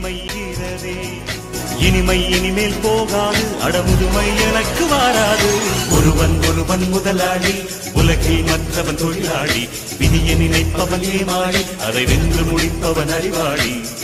இனிமை வீரரே இனிமை இனிமேல் போகாது அடமுதுமை எனக்கு வாராது ஒருவன் ஒருவன் முதலாளி உலகில் மற்றவன் தொழிலாளி விதியை நினைப்பவன் ஏமாளி அதை வென்று முடிப்பவன் அறிவாளி